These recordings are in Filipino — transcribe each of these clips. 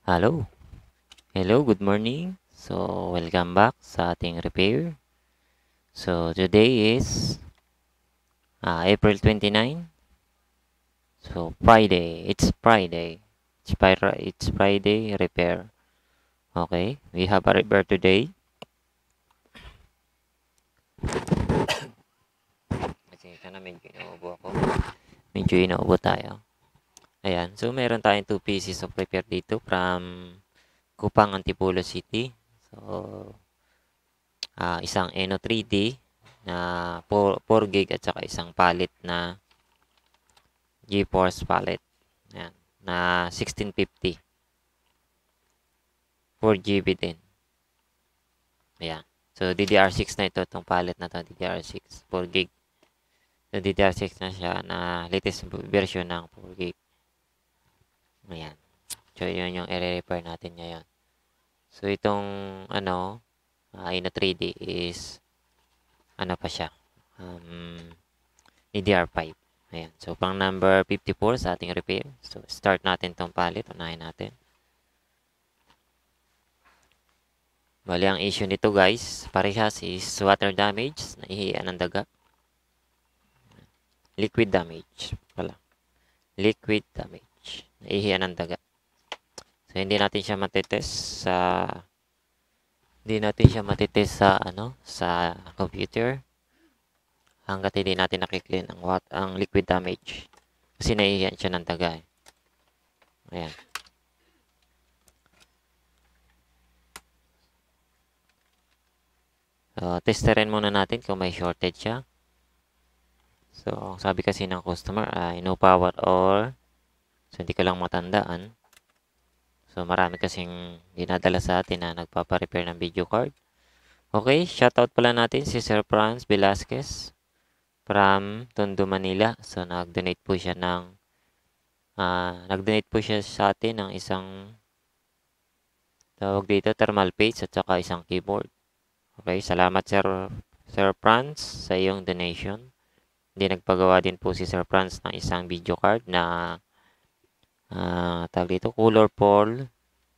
Hello. Hello, good morning. So, welcome back sa ating repair. So, today is April 29. So, Friday. It's Friday. It's Friday repair. Okay, we have a repair today. Kasi sana medyo inuubo ako. Medyo inuubo tayo. Ayan. So, meron tayong 2 pieces of repair dito from Kupang Antipolo City. So, isang Eno 3D na 4 gig at saka isang palit na GeForce palette. Ayan, na 1650. 4 GB din. Ayan. So, DDR6 na ito, itong palette na to, DDR6, 4 gig. So, DDR6 na siya na latest version ng 4 gig. Ayan. So, yun yung i-repair natin ngayon. So, itong, Ino 3D is, pa siya, DDR5. Ayan. So, pang number 54 sa ating repair. So, start natin itong palette. Unahin natin. Bali, ang issue nito guys, parehas is water damage, naihiyan ng daga. Liquid damage pala. Liquid damage, naihiyan ng daga. So, hindi natin siya matitest sa computer hanggat hindi natin nakiklean ang liquid damage. Kasi naihiyan siya ng daga. Ayan. So, testerin muna natin kung may shortage siya. So, sabi kasi ng customer ay no power or so, hindi ko lang matandaan. So, marami kasing dinadala sa atin na nagpapa-repair ng video card. Okay, shoutout pala natin si Sir Franz Velasquez from Tondo, Manila. So, nag-donate po siya sa atin ng isang tawag dito, thermal paste at saka isang keyboard. Okay, salamat Sir Franz sa iyong donation. Hindi nagpagawa din po si Sir Franz ng isang video card na tawag dito, colorful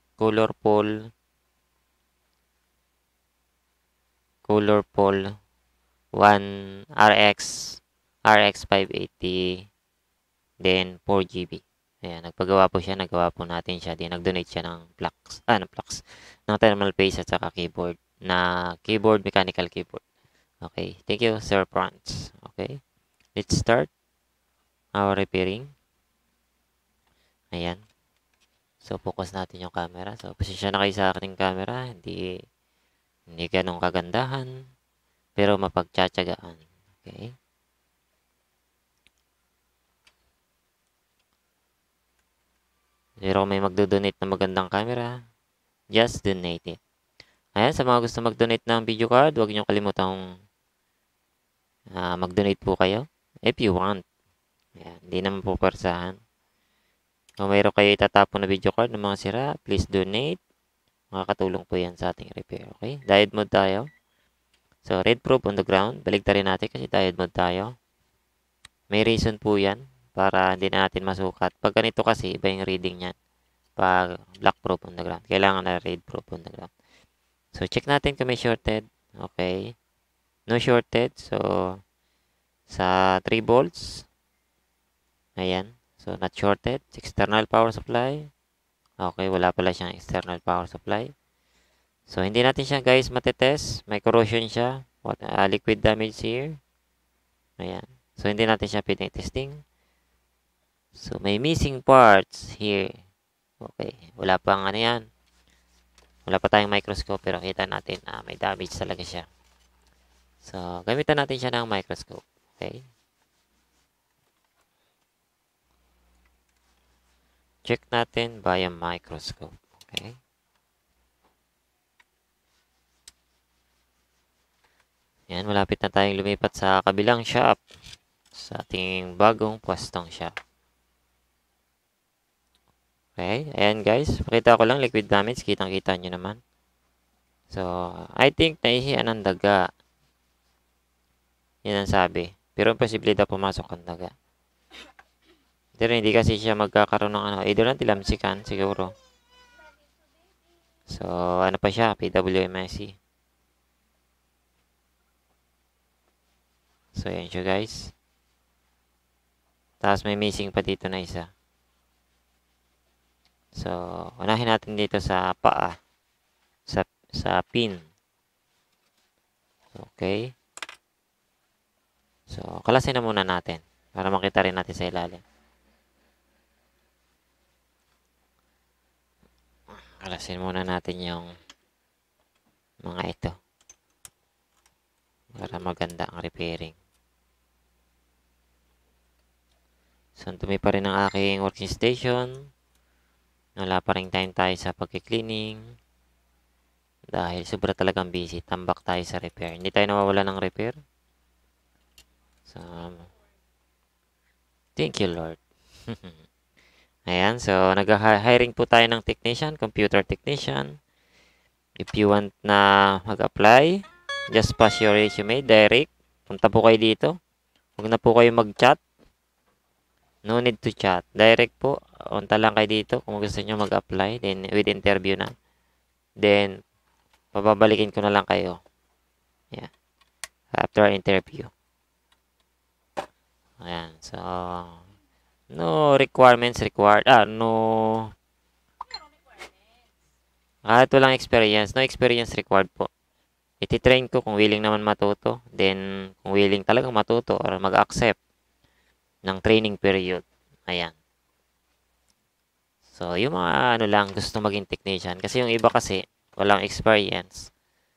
1 RX 580 then 4 GB. Ayan, nagpagawa po siya, nagawa po natin siya, din nag-donate siya ng ng thermal paste at saka keyboard na mechanical keyboard. Okay, thank you Sir Franz. Okay, let's start our repairing. Ayan. So, focus natin yung camera. So, pasensya na kayo sa aking camera. Hindi ganong kagandahan. Pero mapagtsatsagaan. Okay. Pero kung may magdo-donate na magandang camera, just donate it. Ayan, sa mga gusto mag-donate ng video card, huwag niyong kalimutang mag-donate po kayo. If you want. Ayan, hindi naman po persahan. Kung mayroon kayo itatapon na video card ng mga sira, please donate. Makakatulong po yan sa ating repair. Okay? Diode mode tayo. So, red probe on the ground. Baligtarin natin kasi diode mode tayo. May reason po yan para hindi natin masukat. Pag ganito kasi, iba yung reading niyan. Pag black probe on the ground. Kailangan na red probe on the ground. So, check natin kung may shorted. Okay. No shorted. So, sa 3 volts. Ayan. So, not shorted. External power supply. Okay, wala pala siyang external power supply. So, hindi natin siya guys matetest. May corrosion siya. Liquid damage here. Ayan. So, hindi natin siya pinitesting. So, may missing parts here. Okay. Wala pang ano yan. Wala pa tayong microscope pero kita natin na may damage talaga siya. So, gamitan natin siya ng microscope. Okay. Check natin via microscope. Okay. Yan, malapit na tayong lumipat sa kabilang shop. Sa ating bagong pwestong shop. Okay, ayan guys. Pakita ko lang liquid damage. Kitang-kita nyo naman. So, I think naihiyan ng daga. Yan ang sabi. Pero posible daw pumasok ang daga. Pero hindi kasi siya magkakaroon ng either ng tilamsikan siguro. So, ano pa siya? PWMSC. So, yan siya guys. Tapos may missing pa dito na isa. So, unahin natin dito sa paa. Sa pin. Okay. So, kalasin na muna natin. Para makita rin natin sa ilalim. Kalasin muna natin yung mga ito. Para maganda ang repairing. So, dumi pa rin ang aking working station. Wala pa rin time tayo sa pagki-cleaning. Dahil sobra talagang busy. Tambak tayo sa repair. Hindi tayo nawawala ng repair. So, thank you Lord. Ayan, so nag-hiring po tayo ng technician, computer technician. If you want na mag-apply, just pass your resume direct. Punta po kayo dito. Huwag na po kayo mag-chat. No need to chat. Direct po. Punta lang kayo dito kung gusto nyo mag-apply. Then, with interview na. Then, pababalikin ko na lang kayo. Yeah. After interview. Ayan. So, no requirements required. No. Ito lang experience. No experience required po. Iti-train ko kung willing naman matuto. Then, kung willing talagang matuto or mag-accept ng training period. Ayan. So, yung mga ano lang, gusto maging technician. Kasi yung iba kasi, walang experience.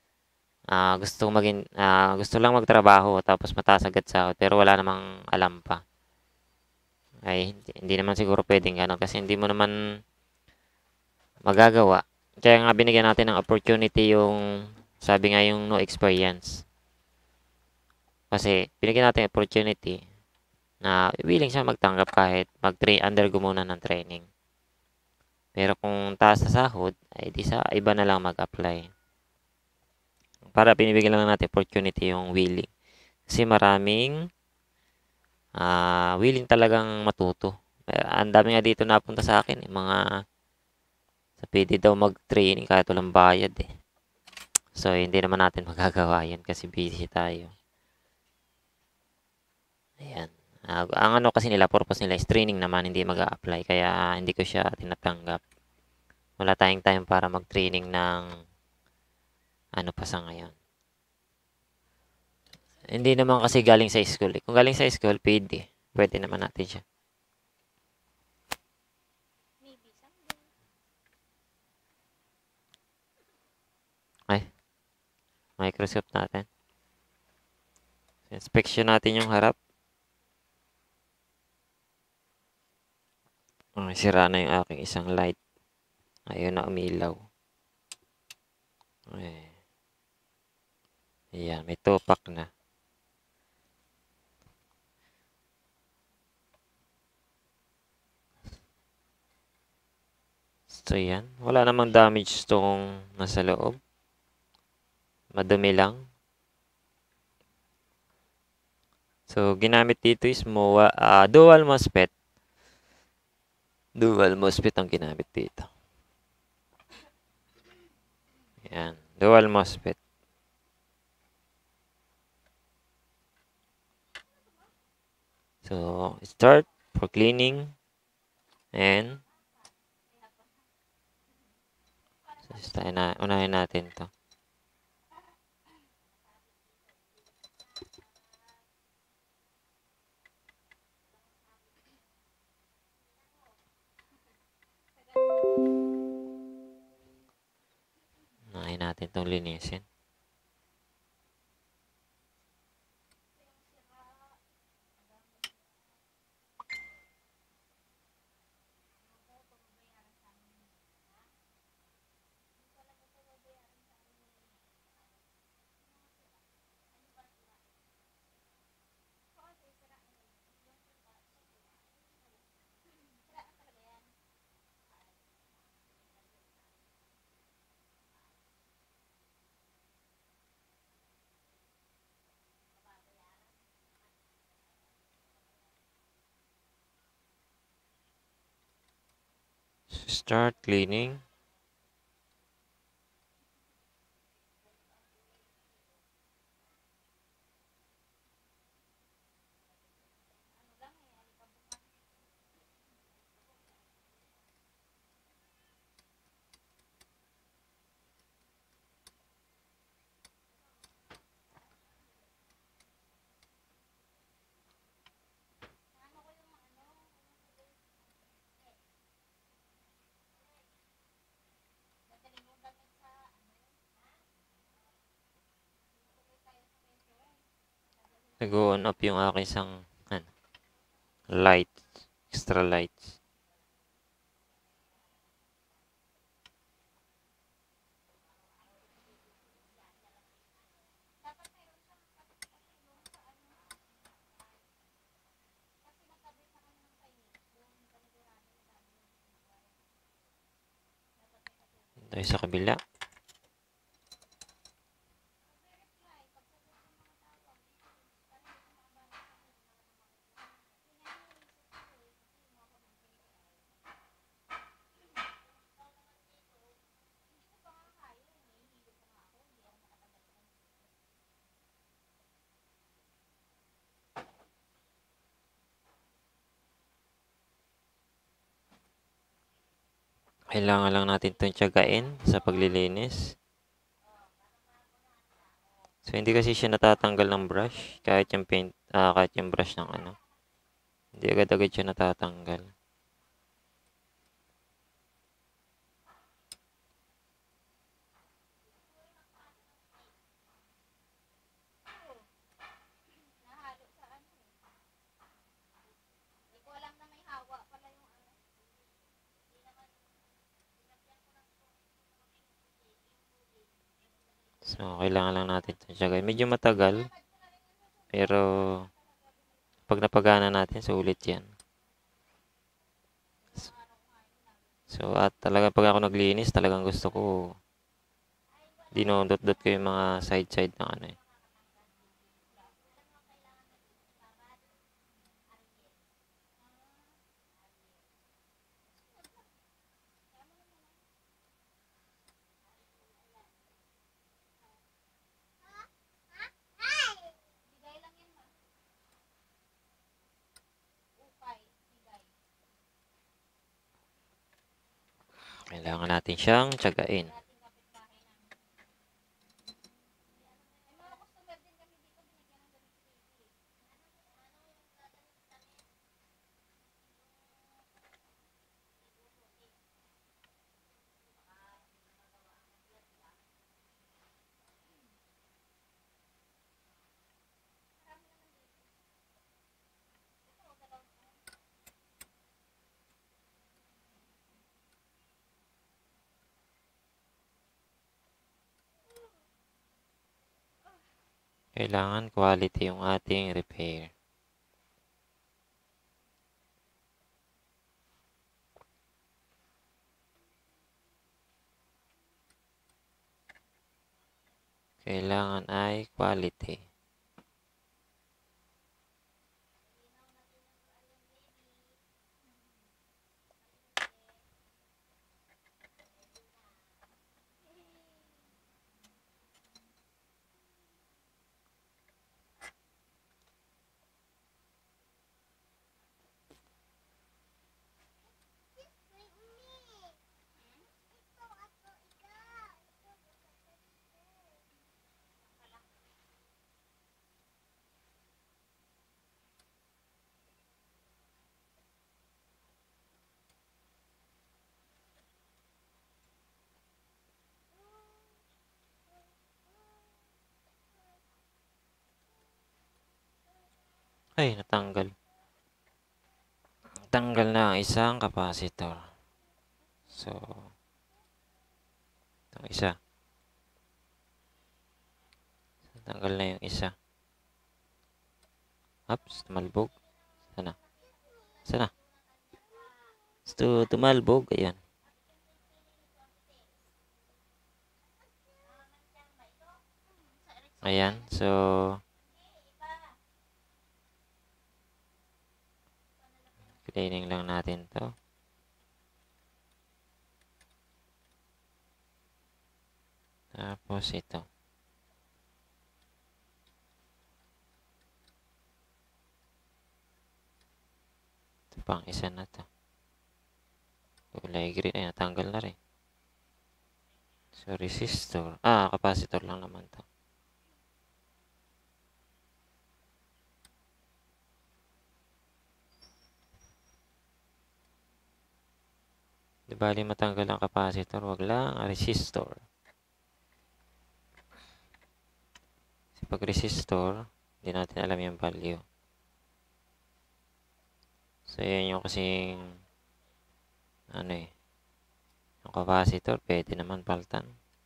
Gusto lang magtrabaho tapos mataas agad sahod pero wala namang alam pa. Ay, hindi naman siguro pwedeng gano'n kasi hindi mo naman magagawa. Kaya nga binigyan natin ng opportunity yung, sabi nga yung no experience. Kasi binigyan natin opportunity na willing siya magtanggap kahit undergo muna ng training. Pero kung taas na sahod, ay di sa iba na lang mag-apply. Para pinibigyan lang natin opportunity yung willing. Kasi maraming willing talagang matuto. Ang dami nga dito napunta sa akin. Mga sa pwede daw mag-training kahit walang bayad eh. So, hindi naman natin magagawa yan kasi busy tayo. Ayan. Ang ano kasi nila, purpose nila is training naman, hindi mag-a-apply. Kaya hindi ko siya tinatanggap. Wala tayong time para mag-training ng ano pa sa ngayon. Hindi naman kasi galing sa school. Kung galing sa school, pwede. Pwede naman natin siya. Ay, Microsoft natin. Inspection natin yung harap. Sira na yung aking isang light. Ayun na umilaw. Ayan, may tupak na. So, yan. Wala namang damage tong nasa loob. Madumi lang. So, ginamit dito is dual MOSFET. Dual MOSFET ang ginamit dito. Yan. Dual MOSFET. So, start for cleaning. And unahin natin to. Unahin natin itong linisin. Start cleaning. nag-on off yung aking isang light, extra lights. Tayo sa kabila. Kailangan lang natin itong tiyagain sa paglilinis. So, hindi kasi siya natatanggal ng brush. Kahit yung paint, kahit yung brush ng ano. Hindi agad-agad siya natatanggal. So, kailangan lang natin itong tiyagain. Medyo matagal. Pero, pag napagana natin, sulit yan. So, at talaga pag ako naglinis, talagang gusto ko dinodot-dot ko yung mga side-side ng ano eh. Kailangan natin siyang tiyagain. Kailangan quality yung ating repair. Kailangan ay quality. Ay, natanggal. Tanggal na ang isang capacitor. So, itong isa. Tanggal na yung isa. Oops, tumalbog. Sana. Sana. Tumalbog. Ayan. Ayan. So, cleaning lang natin to. Tapos ito. Ito pang isa na to. Kulay green. Ay, natanggal na rin. So, resistor. Capacitor lang naman to. Di bali matanggal ang capacitor. Wag lang ang resistor. Kasi pag resistor, Hindi natin alam yung value. So, yan yung kasing yung capacitor, pwede naman paltan.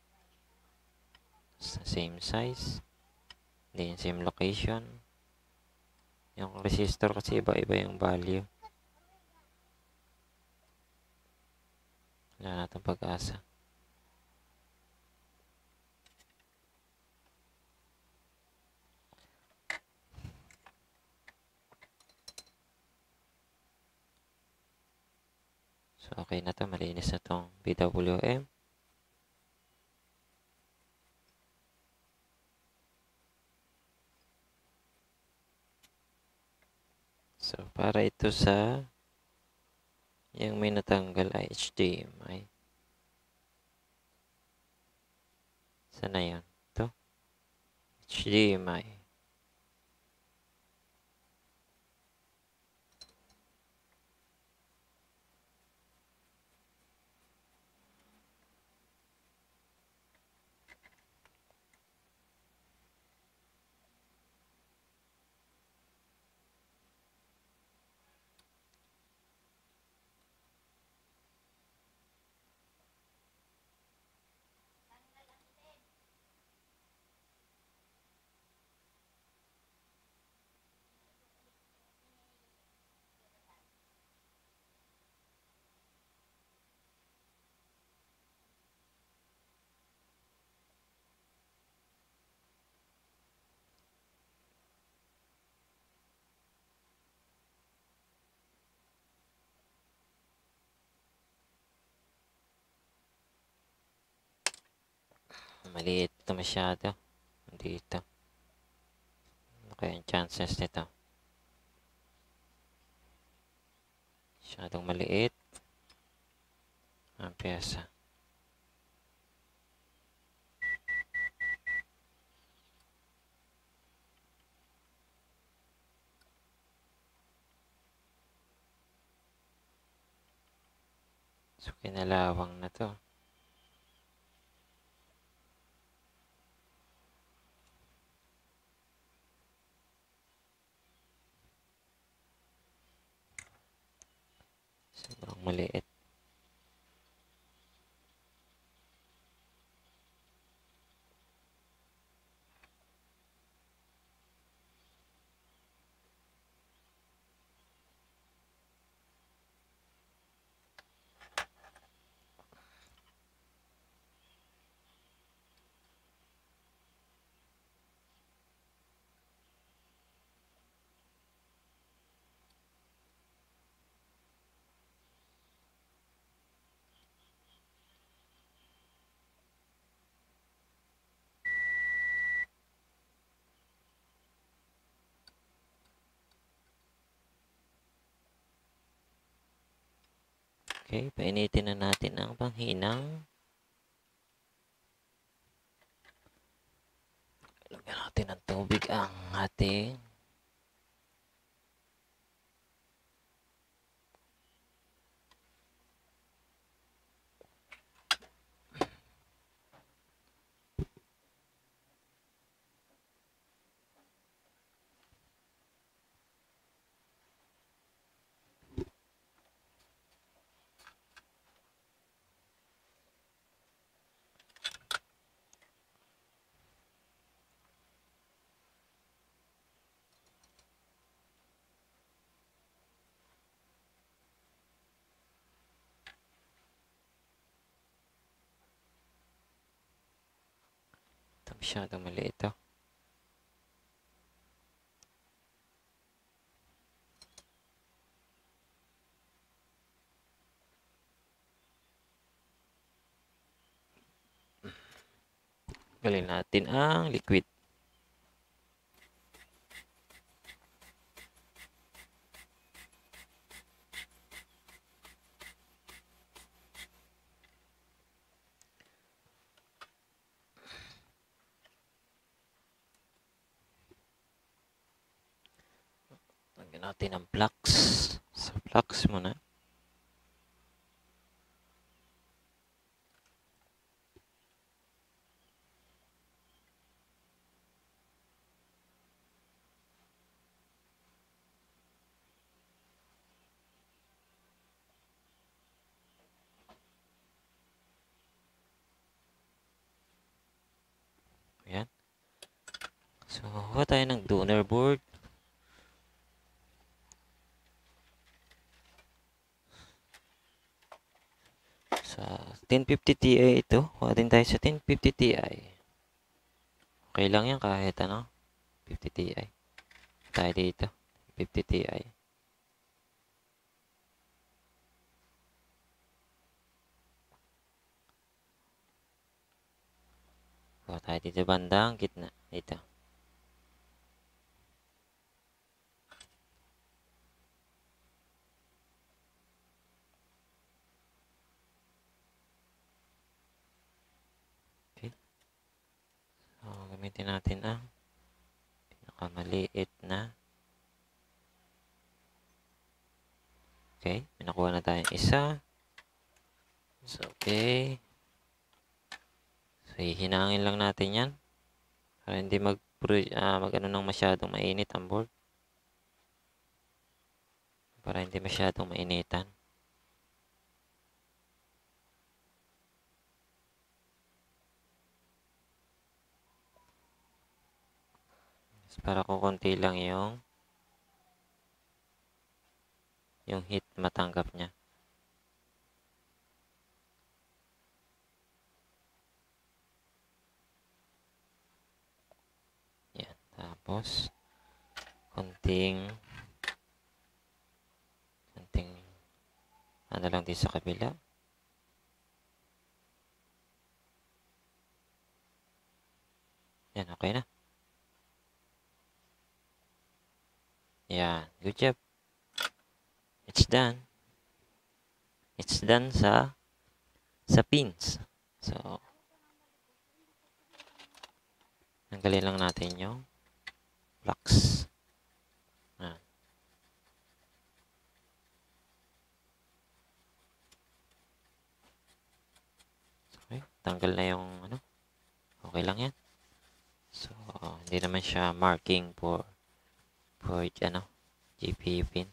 Same size. Then, same location. Yung resistor kasi iba-iba yung value. Wala natin pag-asa. So, okay na to. Malinis na tong PWM. So, para ito sa yung may natanggal ay HDMI. Saan na yun? Ito. HDMI. Maliit ito masyado. Dito. Ano kaya yung chances nito? Masyadong maliit. Ang pyesa. So, kinalawang na to. Sobrang maliit. Okay, painitin na natin ang panghinang. Lagyan natin ng tubig ang ating ito masyadong maliit ito. Galin natin ang liquid. Lagyan natin ang flux. Sa flux muna. kuha tayo ng donor board. Sa 1050 Ti ito. Kuha din tayo sa 1050 Ti. Okay lang yan kahit ano. 50 Ti. Tayo dito. 50 Ti. Kuha tayo dito bandang gitna. Dito. Okay. So, gamitin natin ang pinakamaliit na. Okay. May nakuha na tayong isa. So, okay. So, hihinangin lang natin yan. Para hindi mag-ano nang masyadong mainit ang board. Para hindi masyadong mainitan. Para kukunti lang yung heat matanggap niya. Yan. Tapos, konting ano lang din sa kabila. Yan, okay na. Yan, good job. It's done. It's done sa pins. So, tanggalin lang natin yung flux. Okay, tanggal na yung ano. Okay lang yan. So, hindi naman siya marking for ano, GPU pin.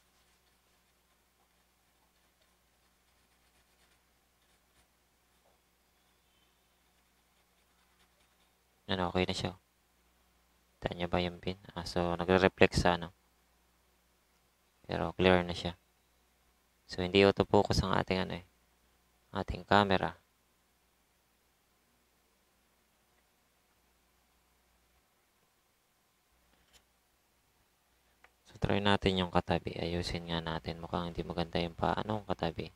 Ano, okay na siya. Kita niya ba yung pin? So, nagre-reflect sa ano. Pero clear na siya. So, hindi autofocus ang ating ano ating camera. So, try natin yung katabi. Ayusin nga natin. Mukhang hindi maganda yung paano katabi.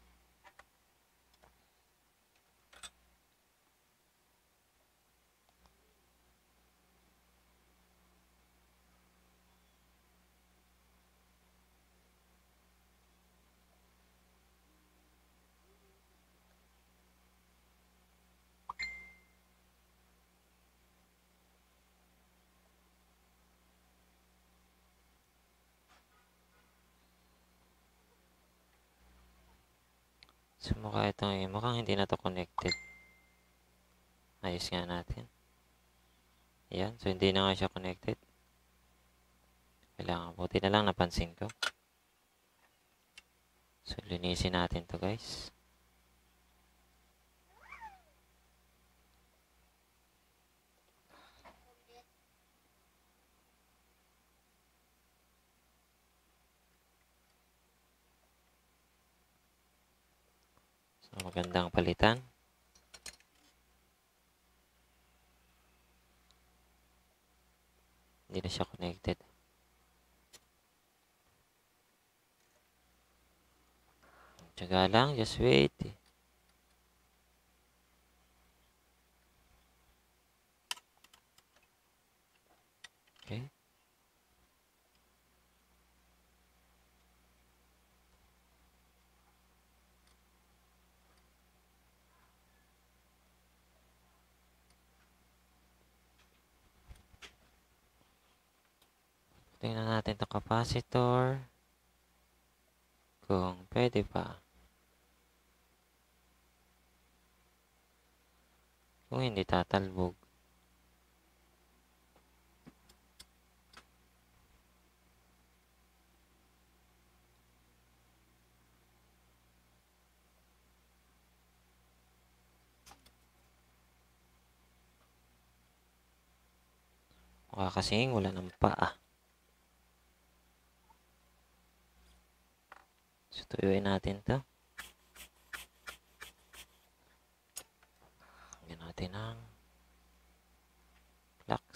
So, mukhang hindi na to connected. Ayos nga natin. Ayan. So, hindi na nga siya connected. Kailangan, buti na lang napansin ko. So, linisin natin to guys. So, magandang palitan. Hindi na siya connected. Tsaga lang, just wait. Okay. Tingnan natin itong capacitor. Kung pwede pa. Kung hindi tatalbog. Mukha kasing wala ng paa. So, tuyuin natin to. Lagyan natin ng flux.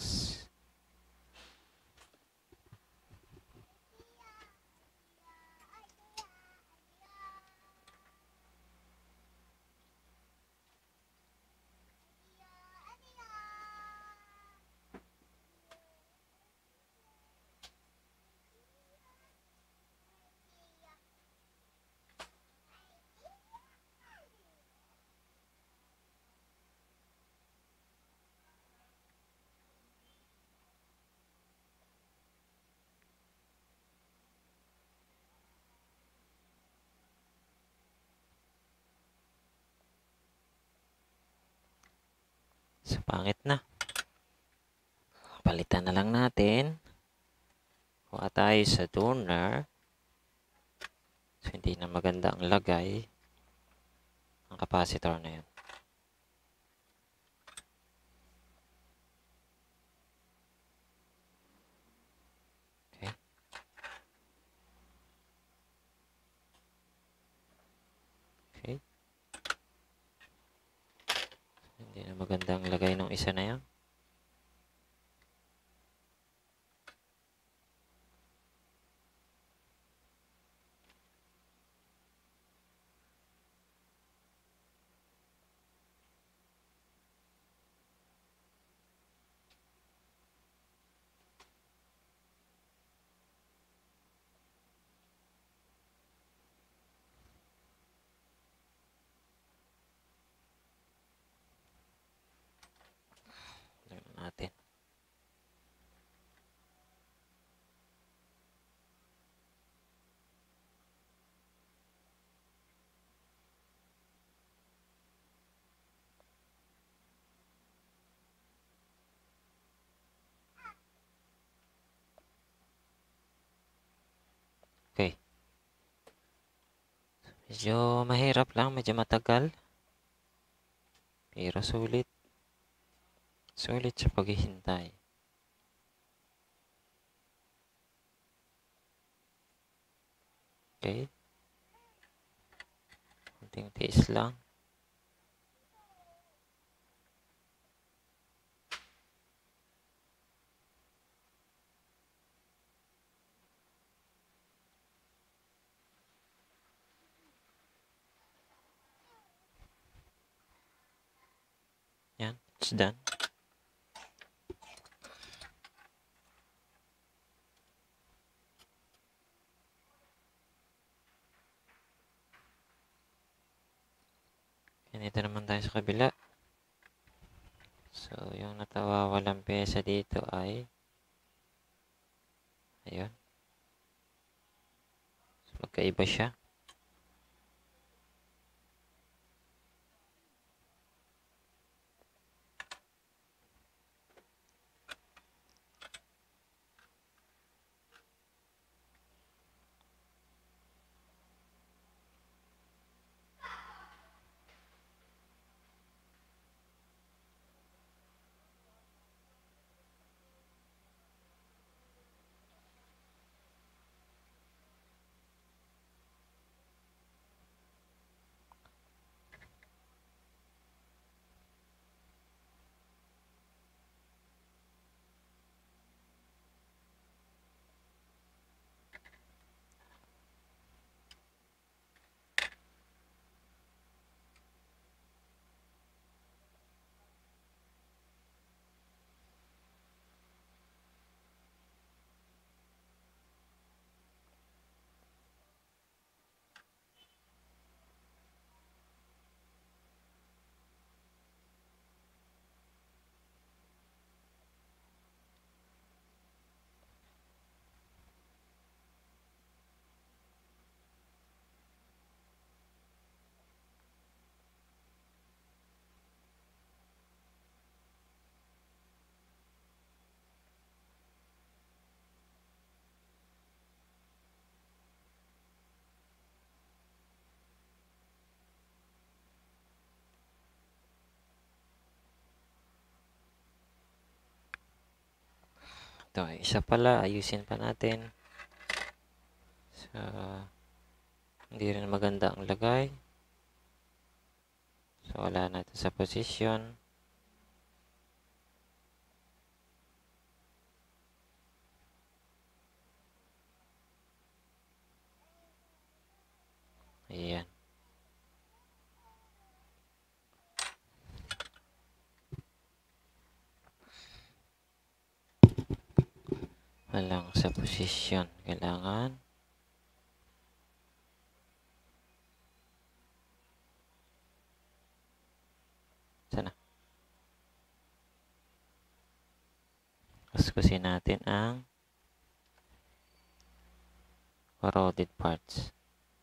So, pangit na. Palitan na lang natin. Kuha tayo sa donor. So, hindi na maganda ang lagay ng capacitor na yun. Okay. Okay. Hindi na maganda ang lagay ng isa na yan. Tingnan natin. Okay. Medyo mahirap lang, medyo matagal. Pero sulit. Sulit sa paghihintay. Okay. Kunting tiis lang. Yan. It's done. Ganito naman tayo sa kabila. So, yung natawawalang pyesa dito ay ayun. So, magkaiba siya. Ito, isa pala. Ayusin pa natin. So, hindi rin maganda ang lagay. So, wala natin sa position. Ayan. Walang sa position. Kailangan. Sana. Kuskusin natin ang corroded parts.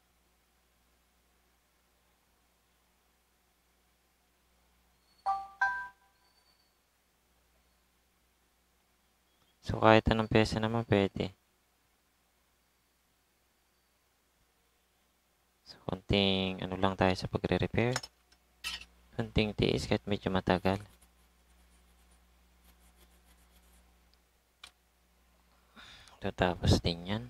So, kahit anong pyesa naman pwede. So, konting ano lang tayo sa pagre-repair. Konting tiis kahit medyo matagal. Tapos din yan.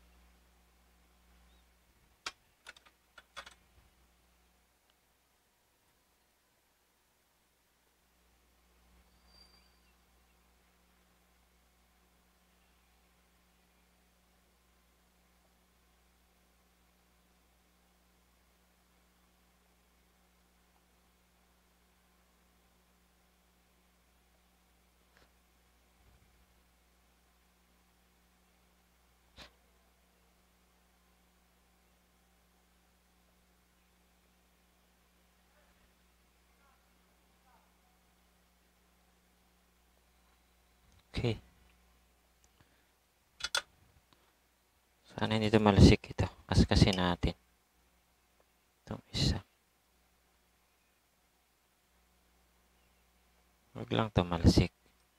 Okay. Sana hindi tumalasik ito. Kaskasin natin. Itong isa. Huwag lang tumalasik.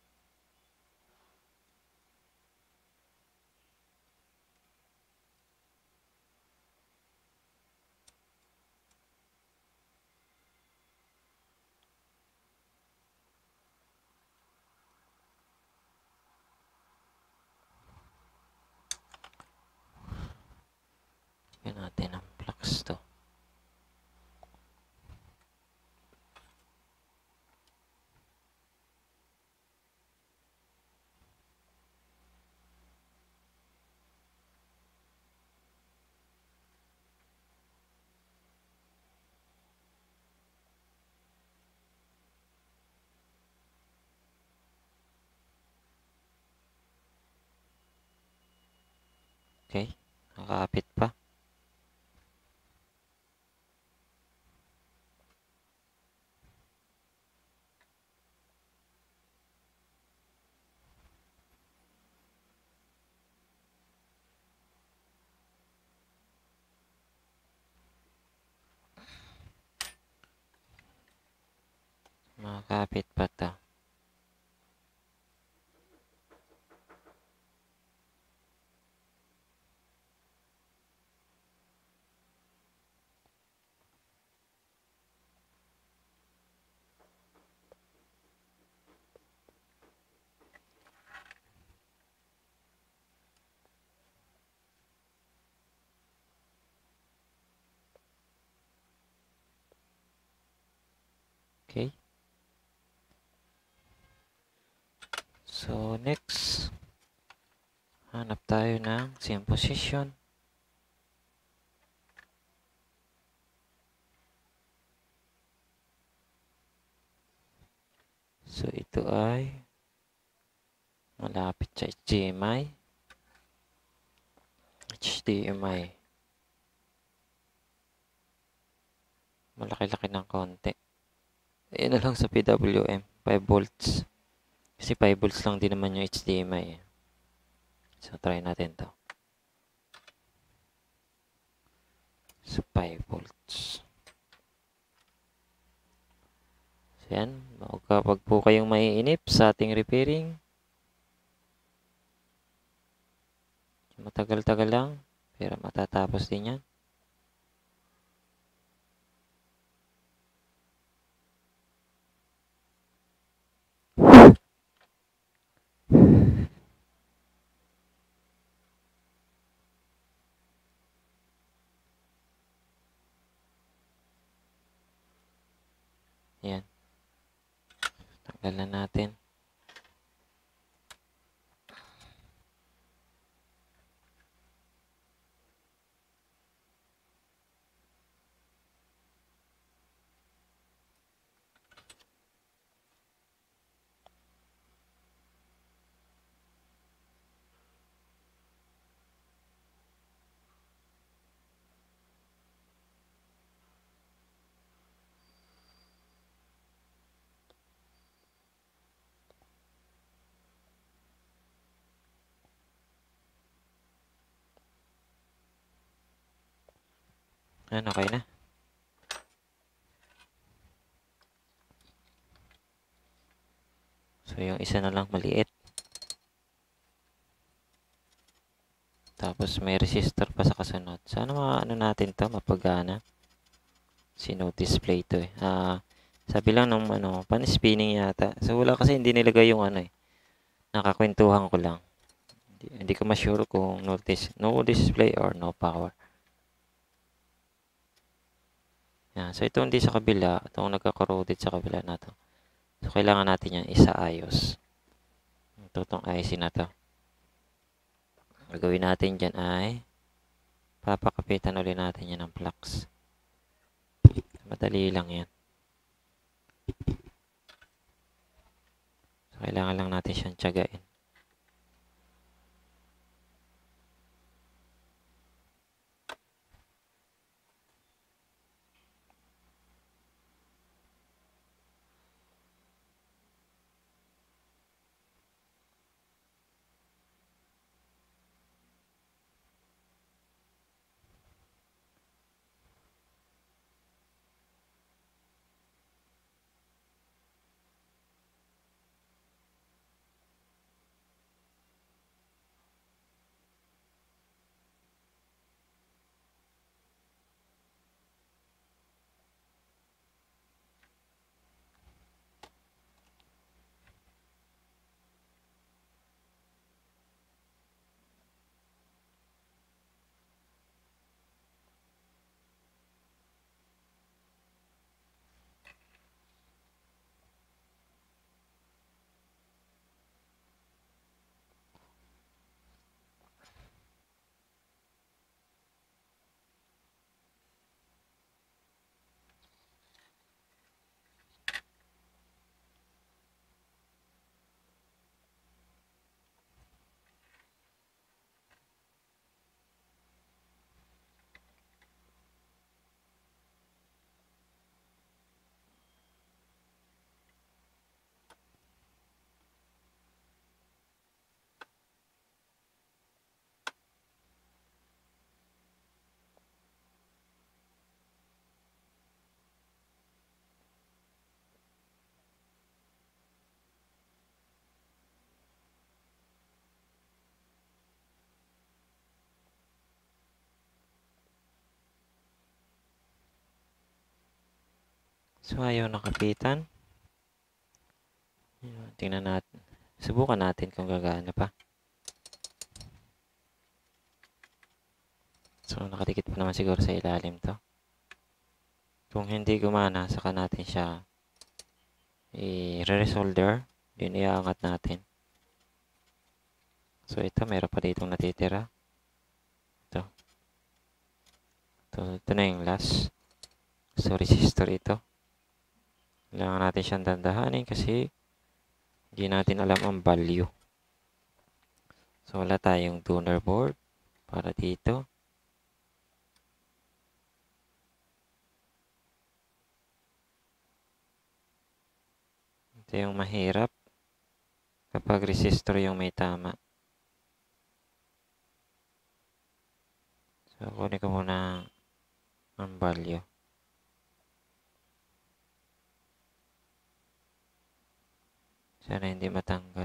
Yan natin ang flux to. Okay. Nakakapit pa. Makakapit pa to. Okay. So, next. Hanap tayo ng same position. So, ito ay malapit sa HDMI. HDMI. Malaki-laki ng konti. Ayan na lang sa PWM. 5 volts. Kasi 5 volts lang din naman yung HDMI. So, try natin to. So, 5 volts. So, yan. Kapag po kayong maiinip sa ating repairing, matagal-tagal lang, pero matatapos din yan. Yan. Tanggalan natin. Ayan, okay na. So, yung isa na lang maliit. Tapos, may resistor pa sa kasunod. Sana ano natin to, mapagana. Sino display to eh. Sabi lang ng pan-spinning yata. So, wala kasi hindi nilagay yung ano eh. Nakakwentuhan ko lang. Hindi ko ma-sure kung no display or no power. Yan. So, ito hindi sa kabila. Itong nagka-corroded sa kabila na to. So, kailangan natin yan isaayos. Ito itong IC na to. Gagawin natin dyan ay papakapitan ulit natin yan ng flux. Madali lang yan. So, kailangan lang natin siyang tiyagain. So, ayaw nakapitan. Tingnan natin. Subukan natin kung gagana pa. So, nakadikit pa naman siguro sa ilalim to. Kung hindi gumana, saka natin siya i-resolder. Yun, iaangat natin. So, ito, meron pa ditong natitira. Ito. Ito na yung last. So, resistor ito. Kailangan natin siyang dandahanin kasi hindi natin alam ang value. So, wala tayong tuner board para dito. Ito yung mahirap kapag resistor yung may tama. So, kunin ko muna ang value. Sana hindi matanggal.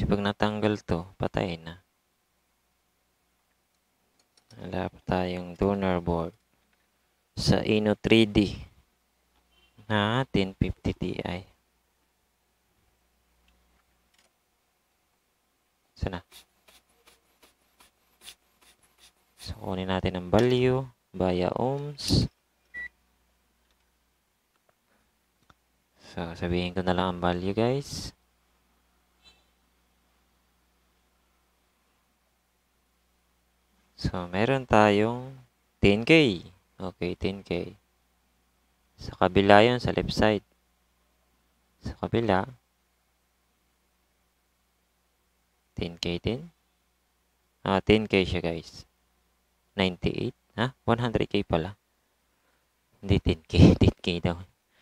Kasi pag natanggal to, patay na. Wala pa tayong donor board sa Ino 3D na 1050 Ti. Sana. So, kunin natin ang value via ohms. So, sabihin ko na lang ang value, guys. So, meron tayong 10K. Okay, 10K. Sa kabila yun, sa left side. Sa kabila, 10K din. 10K siya, guys. 98. 100K pala. Hindi 10K. 10K daw.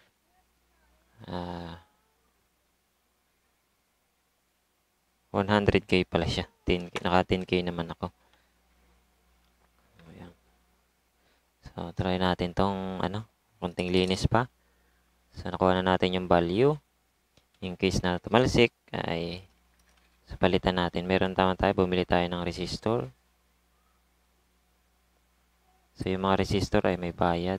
100K pala siya. 10K. Naka 10K naman ako. Ayan. So, try natin tong, konting linis pa. So, nakuha na natin yung value. In case na tumalsik, ay sa palitan natin. Meron tama tayo, bumili tayo ng resistor. So, yung mga resistor ay may bayad.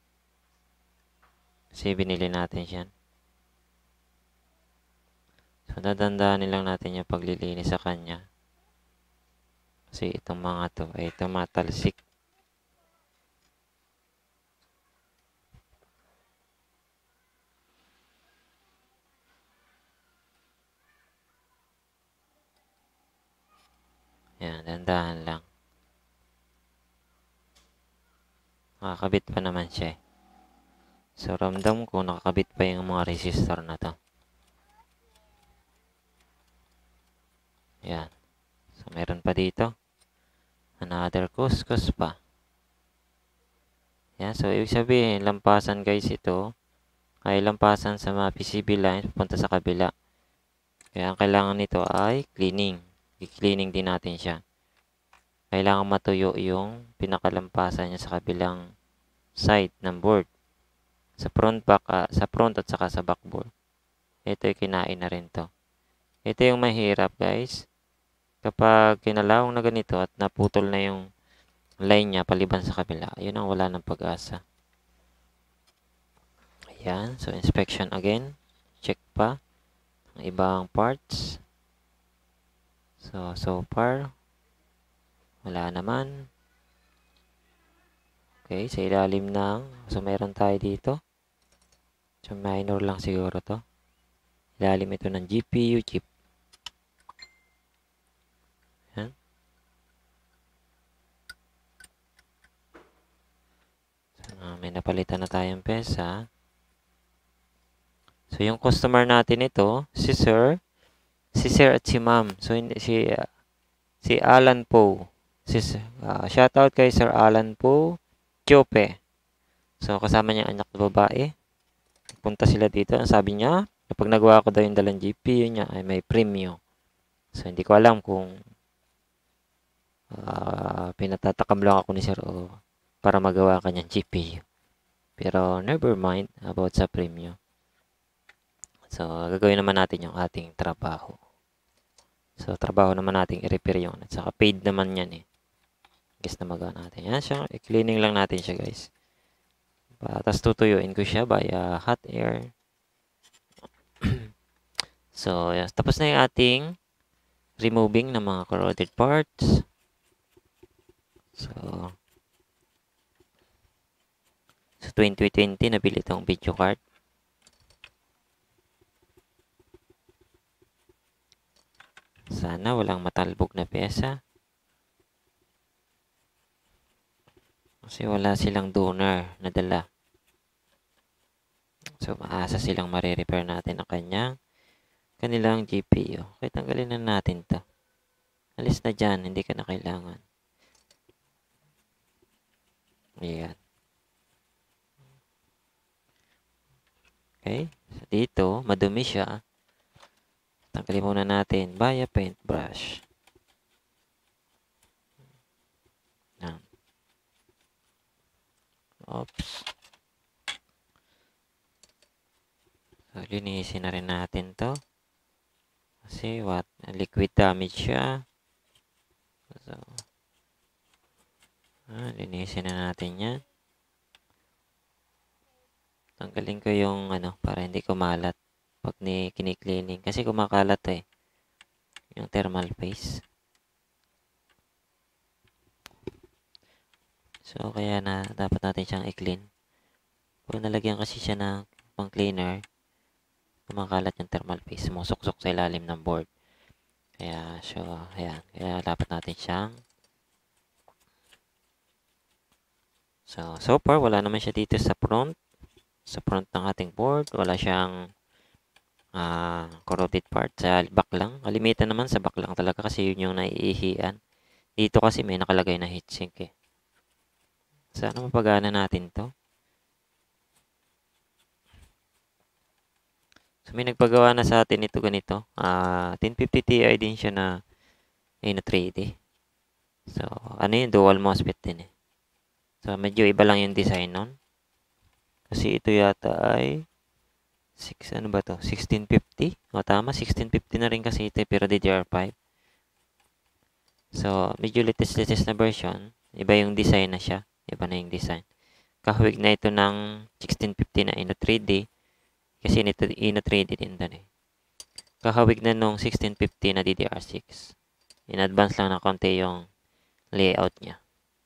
Kasi binili natin siya. So, dadandaanin lang natin yung paglilinis sa kanya. Kasi itong mga to ay tumatalsik. Yan, dandahan lang. Nakakabit pa naman siya eh. So, ramdam ko nakakabit pa yung mga resistor na to. Yan. So, meron pa dito. Another kuskus pa. Yan. So, ibig sabihin, lampasan guys ito ay lampasan sa mga PCB lines punta sa kabila. Kaya ang kailangan nito ay cleaning. I-cleaning din natin siya. Kailangan matuyo yung pinakalampasan niya sa kabilang side ng board. Sa front at saka sa backboard. Ito yung kinain na rin to. Ito yung mahirap guys. Kapag kinalawang na ganito at naputol na yung line niya paliban sa kabila, yun ang wala ng pag-asa. Ayan. So, inspection again. Check pa ang ibang parts. So far, wala naman. Okay, sa ilalim ng, so meron tayo dito. So, minor lang siguro to. Ilalim ito ng GPU chip. Yan. So, may napalitan na tayong pesa. So, yung customer natin ito, si Sir at si Ma'am. So, si Alan Poe. Shoutout kay Sir Alan Poe Chope. So, kasama niya anak na babae. Punta sila dito. Ang sabi niya, kapag nagawa ko daw yung dalang GPU niya, ay may premium. So, hindi ko alam kung pinatatakam lang ako ni Sir o para magawa kanyang GPU. Pero, never mind about sa premium. So, gagawin naman natin yung ating trabaho. So, trabaho naman natin i-repair yun. At saka paid naman yan eh. Guess na magawa natin. Yan siya. I-cleaning lang natin siya guys. Tapos tutuyuin ko siya by hot air. So, yes. Tapos na yung ating removing ng mga corroded parts. So 2020 nabili itong video card. Sana walang matalbog na pyesa. Kasi wala silang donor na dala. So, maasa silang marirepair natin ang kanilang GPU. Okay, tanggalin na natin to. Alis na dyan, hindi ka na kailangan. Ayan. Okay, so dito, madumi siya. Tanggalin muna natin via paintbrush. Yan. Oops. So, linisin na rin natin to. Kasi liquid damage siya. So, linisin na natin yan. Tanggalin ko yung para hindi kumalat pag kini-cleaning. Kasi kumakalat yung thermal paste. So, kaya dapat natin siyang i-clean. Pag nalagyan kasi siya ng pang cleaner, kumakalat yung thermal paste. Sumusok-sok sa ilalim ng board. Kaya, ayan. Kaya dapat natin siyang So far, wala naman siya dito sa front. Sa front ng ating board, wala siyang corroded part. Sa back lang. Kalimitan naman sa back lang talaga kasi yun yung naiihian. Dito kasi may nakalagay na heatsink Sana mapagana natin to. So may nagpagawa na sa atin ito ganito. 1050 Ti din siya na 3D. So ano yun, dual MOSFET din So medyo iba lang yung design nun. Kasi ito yata ay 1650? O tama, 1650 na rin kasi ito pero DDR5. So medyo latest na version. Iba yung design na siya. Iba na yung design. Kahawig na ito ng 1650 na 3D. Kasi ito 3D din doon Kahawig na nung 1650 na DDR6. In advance lang na konti yung layout niya.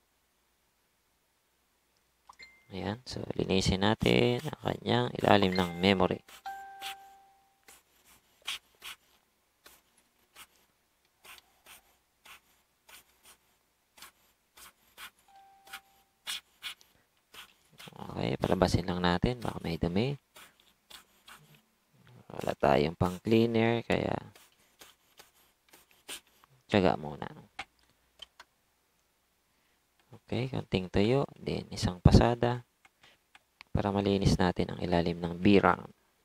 Ayan. So, linisin natin ang kanyang ilalim ng memory. Okay. Palabasin lang natin. Baka may dumi. Wala tayong pang cleaner. Kaya, tiyaga muna. Okay. Konting tuyo. Then, isang pasada. Para malinis natin ang ilalim ng VRAM.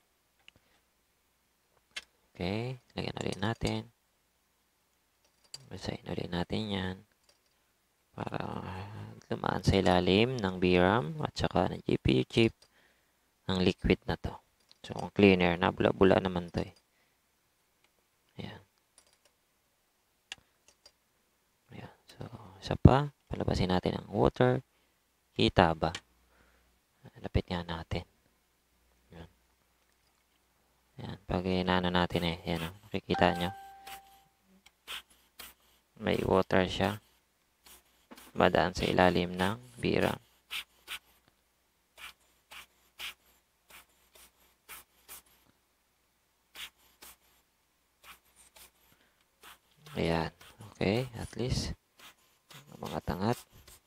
Okay. Lagyan ulit natin. Basahin ulit natin yan. Para lumaan sa ilalim ng VRAM at saka ng GPU chip ang liquid na to. So, ang cleaner, nabula-bula naman to Ayan. Ayan. So, isa pa. Palabasin natin ang water. Kita ba? Lapit nga natin. Ayan. Ayan. Pag inaano natin Ayan nakikita nyo. May water siya. Madaan sa ilalim ng VRAM. Ayan. Okay. At least, mga tangat.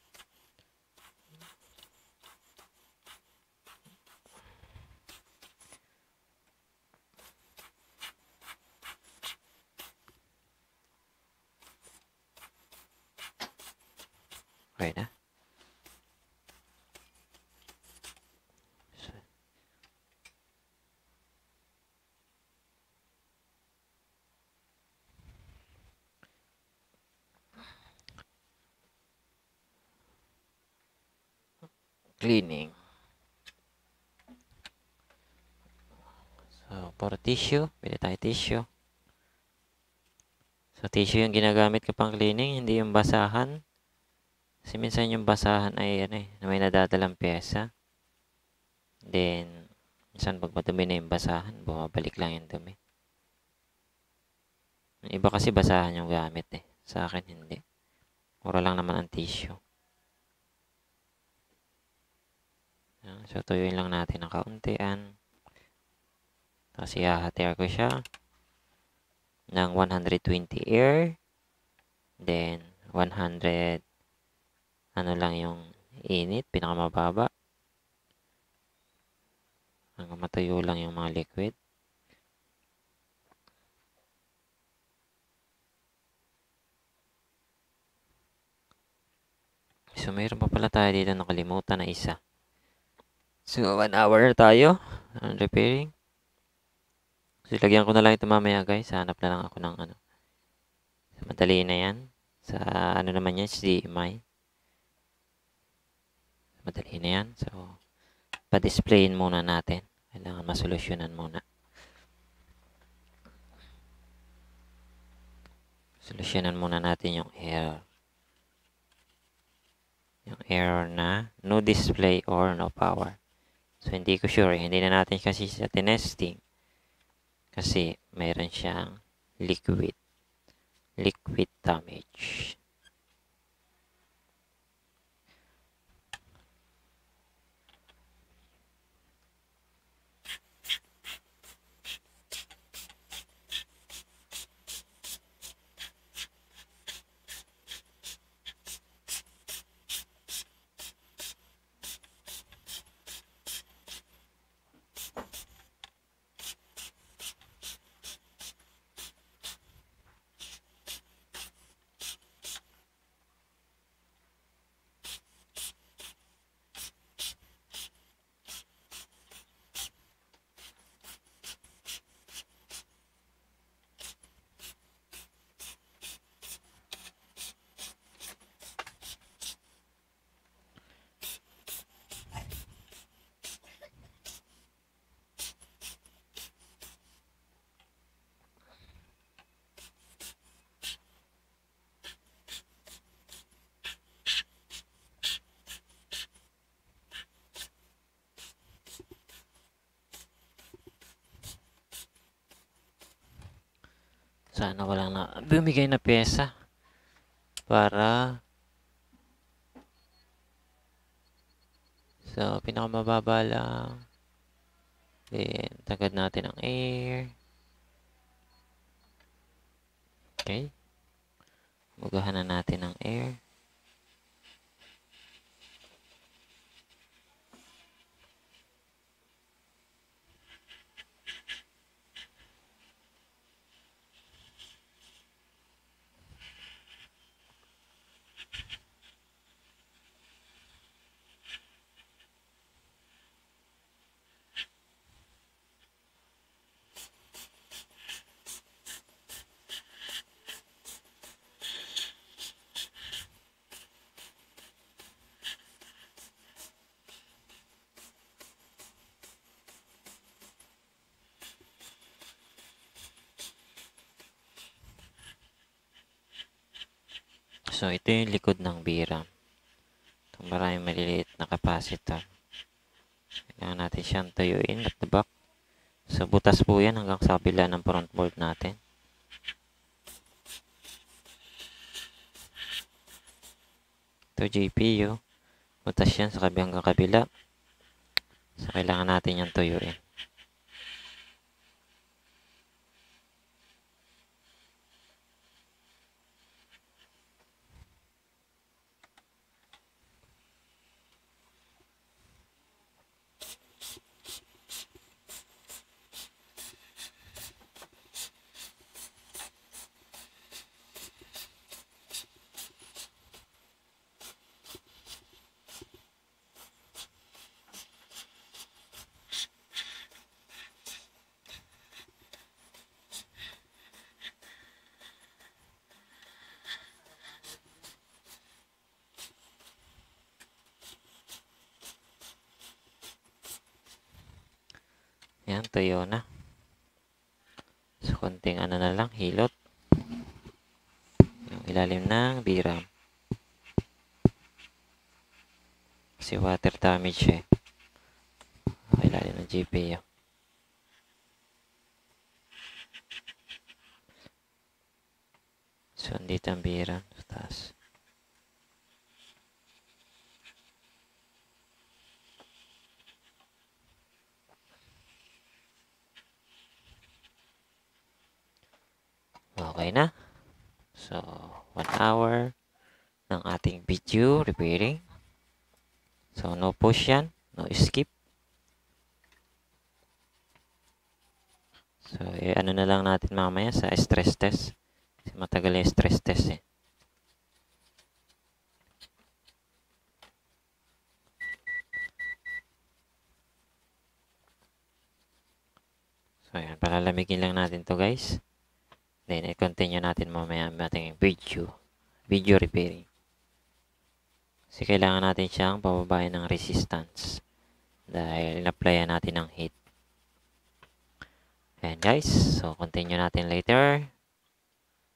Okay na. Cleaning. So, for tissue, pili tayo tissue. So, tissue yung ginagamit ko pang cleaning, hindi yung basahan. Kasi minsan yung basahan ay na may nadadalang pyesa. Then, minsan pag madumi na yung basahan, bumabalik lang yung dumi. Yung iba kasi basahan yung gamit Sa akin, hindi. Mura lang naman ang tissue. So, tuyuin lang natin ng kauntian. Tapos, i-hatir ko siya ng 120 air. Then, 100 lang yung init, pinakamababa. Hanggang matuyo lang yung mga liquid. So, mayroon pa pala tayo dito nakalimutan na isa. So, 1 hour na tayo on repairing. So, lagyan ko na lang ito mamaya guys. Hanap na lang ako ng madali na yan. Sa naman yan, HDMI. Madali na yan. So, pa-displayin muna natin. Kailangan masolusyonan muna. Solusyonan muna natin yung error. Yung error na no display or no power. So, hindi ko sure. Hindi na natin kasi sa tinesting. Kasi, mayroon siyang liquid damage. Sana walang na bumigay na pyesa para sa pinakamababa lang. Then, tagad natin ang air. Okay. Mugahan na natin ang air. So, ito yung likod ng VRAM. Itong maraming maliliit na capacitor. Kailangan natin siyang tuyuin at the back. So, butas po yan hanggang sa kabila ng front board natin. Ito GPU. Butas yan sa hanggang kabila. So, kailangan natin yung tuyuin. Yan, tuyo na. So, konting ano na lang, hilot. Yung ilalim ng VRAM. Kasi water damage eh. Ilalim ng GPU. So, andito ang VRAM sa taas. Okay na. So, 1 hour ng ating video repairing. So, no push yan. No skip. So, ano na lang natin mamaya sa stress test. Kasi matagal yung stress test eh. So, yan. Palalamigin lang natin to guys. Then, i-continue natin mamaya ang ating video repairing. Kasi kailangan natin siyang pababayan ng resistance. Dahil in-applyan natin ng heat. Ayan guys. So, continue natin later.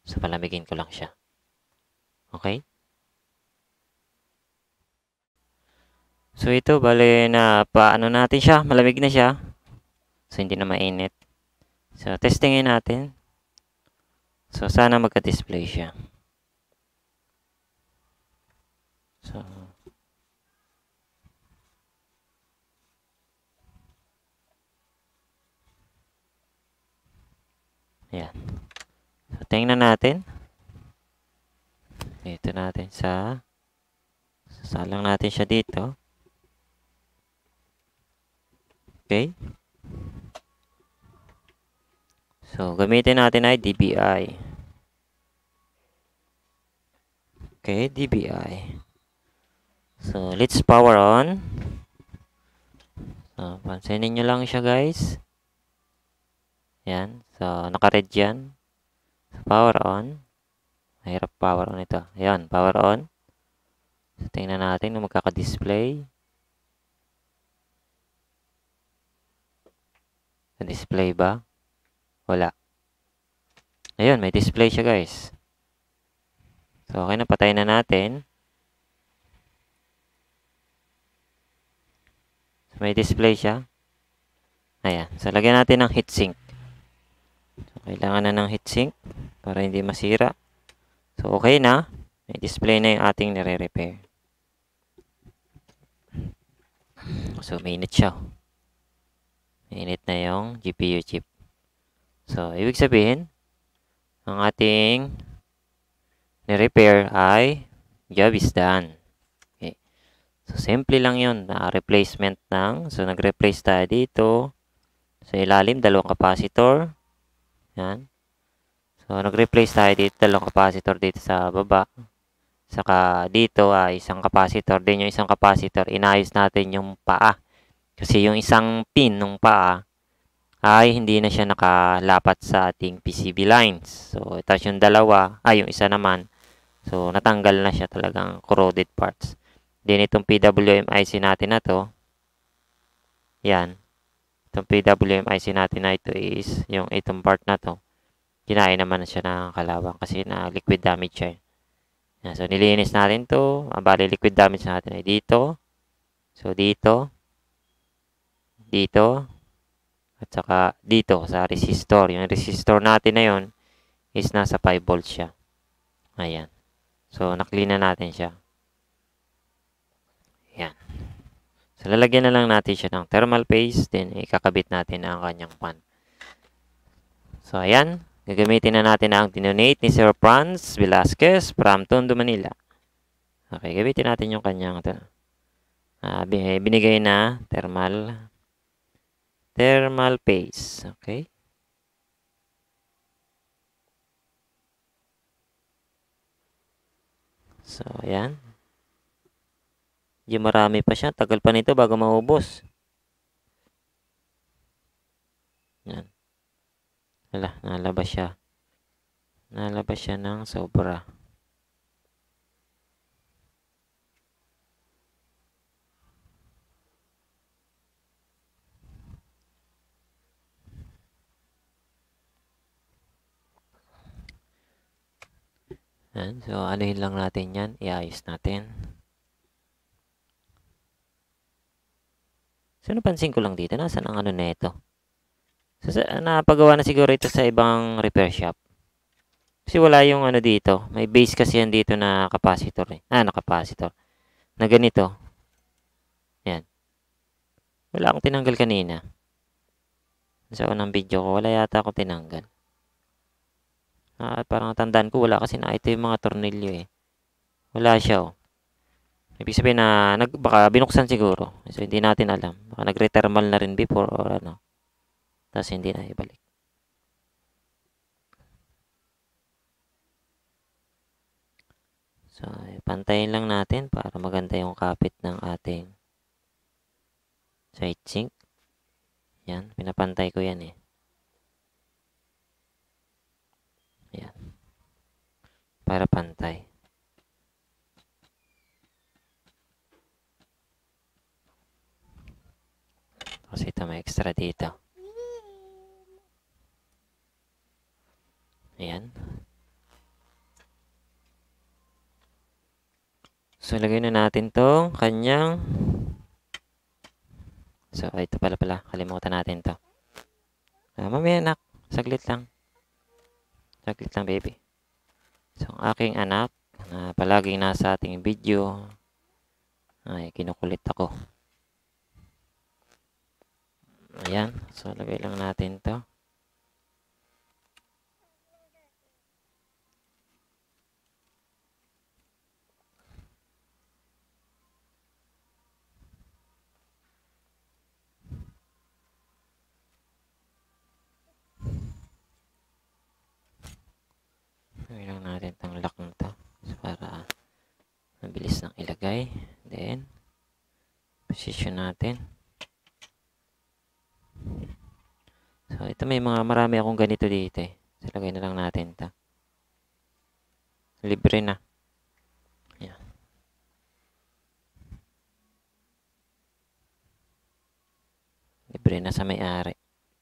So, palamigin ko lang siya. Okay? So, ito, bale na paano natin siya. Malamig na siya. So, hindi na mainit. So, testingin natin. So, sana magka-display siya. So, ayan. So, tingnan natin. Dito natin sasalang natin siya dito. Okay. So, gamitin natin ay DBI. Okay, DBI. So, let's power on. So, pansinin nyo lang siya, guys. Yan. So, naka-red yan. So, power on. Mahirap power on ito. Yan, power on. So, tingnan natin kung magkaka-display. Na-display ba? Wala. Ayun, may display siya, guys. So, okay na. Patayin na natin. So, may display siya. Ayan. So, lagyan natin ng heatsink. So, kailangan na ng heatsink para hindi masira. So, okay na. May display na yung ating nire-repair. So, mainit siya. Mainit na yung GPU chip. So, ibig sabihin, ang ating ni-repair ay job is done. Okay. So, simple lang yun. Replacement ng. So, nag-replace tayo dito. Sa ilalim, dalawang capacitor. Yan. So, nag-replace tayo dito, dalawang capacitor dito sa baba. Saka dito ay isang capacitor. Din yung isang capacitor, inayos natin yung paa. Kasi yung isang pin ng paa ay hindi na siya nakalapat sa ating PCB lines. So, tapos yung dalawa, yung isa naman, so, natanggal na siya, talagang corroded parts. Then, itong PWM IC natin na to, yan, itong PWM IC natin na ito is, yung itong part na to, kinain naman na siya ng kalawang kasi na liquid damage siya. Yan, so, nilinis natin to, bali liquid damage natin ay dito, so, dito, at saka dito sa resistor. Yung resistor natin na yun is nasa 5 volts siya. Ayan. So, na-clean na natin siya. Ayan. So, lalagyan na lang natin siya ng thermal paste. Then, ikakabit natin ang kanyang pan. So, ayan. Gagamitin na natin ang dinonate ni Sir Franz Velasquez from Tondo, Manila. Okay, gamitin natin yung kanyang binigay na thermal paste. Okay. So, ayan. Yung marami pa siya. Tagal pa nito bago maubos. Yan. Wala, nalabas siya. Nalabas siya ng sobra. Yan. So, anuhin lang natin yan. Iayos natin. So, napansin ko lang dito. Nasaan ang ano na ito? So, napagawa na siguro ito sa ibang repair shop. Kasi wala yung ano dito. May base kasi yan dito na capacitor eh. Na capacitor. Na ganito. Yan. Wala akong tinanggal kanina. Sa unang video ko, wala yata ako tinanggal. Parang tandaan ko, wala kasi na ito yung mga tornilyo eh. Wala siya oh. Ibig sabihin na baka binuksan siguro. So, hindi natin alam. Baka nag-rethermal na rin before or ano. Tapos hindi na ibalik. So, pantayin lang natin para maganda yung kapit ng ating side sink. Yan, pinapantay ko yan eh. Yan. Para pantay. Kasi ito may extra dito. Ayan. So, lagay na natin tong kanyang... So, ito pala. Kalimutan natin to. Mamaya anak. Saglit lang. Saglit lang, baby. So, ang aking anak na palaging nasa ating video ay kinukulit ako. Ayan. So, lagay lang natin to. Lagay lang natin itong lock na to. So, para mabilis nang ilagay. Then, position natin. So, ito marami akong ganito dito eh. So, lagay na lang natin ito. Libre na. Ayan. Libre na sa may-ari.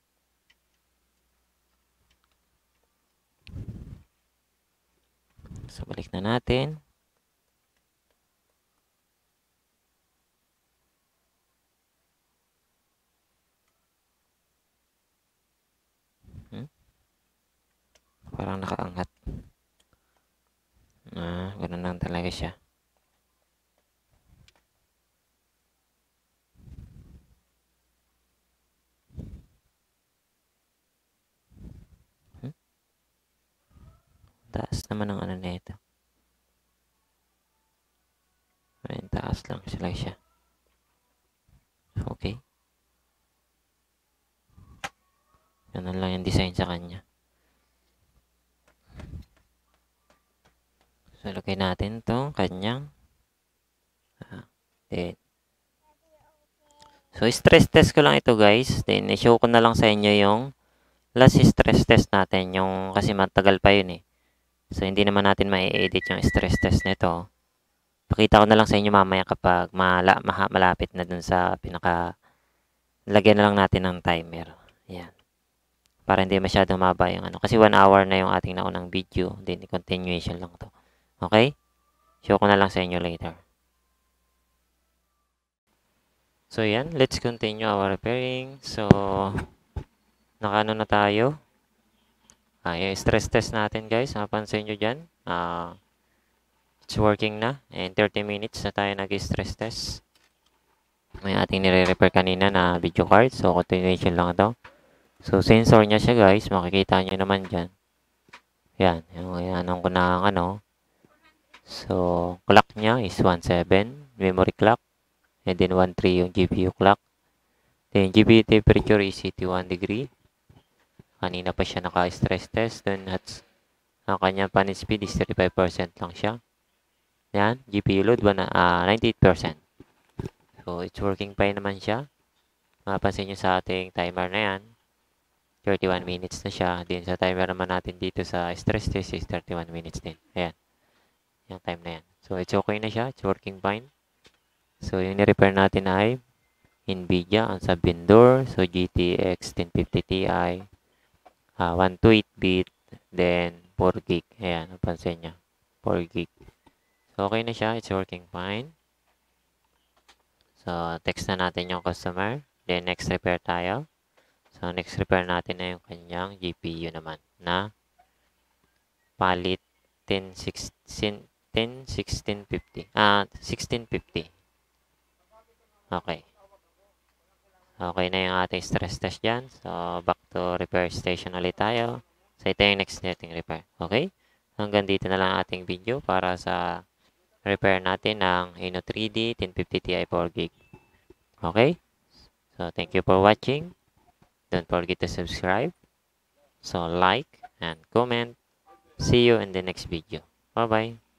So, balik na natin. Parang nakaangat. Ganun lang talaga siya. Taas naman ang ano na ito. Ayun, taas lang sila siya. Okay. Ganun lang yung design sa kanya. So, lagay natin itong kanyang then, so, stress test ko lang ito guys. Then, i-show ko na lang sa inyo yung last stress test natin. Yung, kasi matagal pa yun eh. So, hindi naman natin ma-edit yung stress test nito. Pakita ko na lang sa inyo mamaya kapag malapit na dun sa lagyan na lang natin ng timer. Ayan. Para hindi masyadong maba yung ano. Kasi 1 hour na yung ating naunang video. Then, continuation lang to. Okay? Show ko na lang sa inyo later. So, yan. Let's continue our repairing. So, nakaano na tayo. Yung stress test natin, guys. Napansin nyo dyan. It's working na. And 30 minutes na tayo nag-stress test. May ating nire-repair kanina na video card. So, continuation lang ito. So, sensor niya siya, guys. Makikita nyo naman dyan. Yan. Yung anong ko na ano. So, clock niya is 1.7. Memory clock. And then 1.3 yung GPU clock. Then, GPU temperature is 81 degree. Kanina pa siya naka-stress test. Then, ang kanyang pan speed is 35% lang siya. Yan. GPU load 98%. So, it's working fine naman siya. Mapapansin nyo sa ating timer na yan. 31 minutes na siya. Then, sa timer naman natin dito sa stress test is 31 minutes din. Ayan. Yung time na yan. So, it's okay na siya. It's working fine. So, yung ni-repair natin ay NVIDIA, ang sub-vendor. So, GTX 1050 Ti. 128-bit. Then, 4 gig. Ayan. Napansin nyo. 4 gig. So, okay na siya. It's working fine. So, text na natin yung customer. Then, next repair tayo. So, next repair natin na yung kanyang GPU naman na palit 1650. 1650. Okay. Okay na yung ating stress test dyan. So, back to repair station ulit tayo. So, ito yung next nating repair. Okay? Hanggang dito na lang ating video para sa repair natin ng Ino 3D 1050 Ti 4GB. Okay? So, thank you for watching. Don't forget to subscribe. So, like and comment. See you in the next video. Bye-bye.